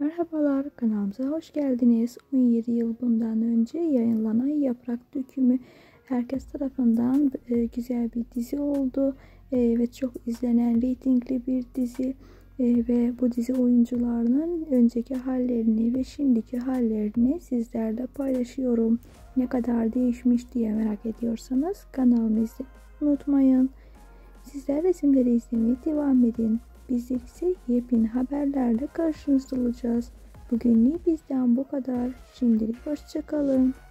Merhabalar, kanalımıza hoş geldiniz. 17 yıl bundan önce yayınlanan Yaprak Dökümü herkes tarafından güzel bir dizi oldu ve çok izlenen reytingli bir dizi. Ve bu dizi oyuncularının önceki hallerini ve şimdiki hallerini sizlerle paylaşıyorum. Ne kadar değişmiş diye merak ediyorsanız kanalımı izlemeyi unutmayın. Sizler resimleri izlemeye devam edin. Bizler ise yepyeni haberlerle karşınızda olacağız. Bugünlük bizden bu kadar. Şimdilik hoşça kalın.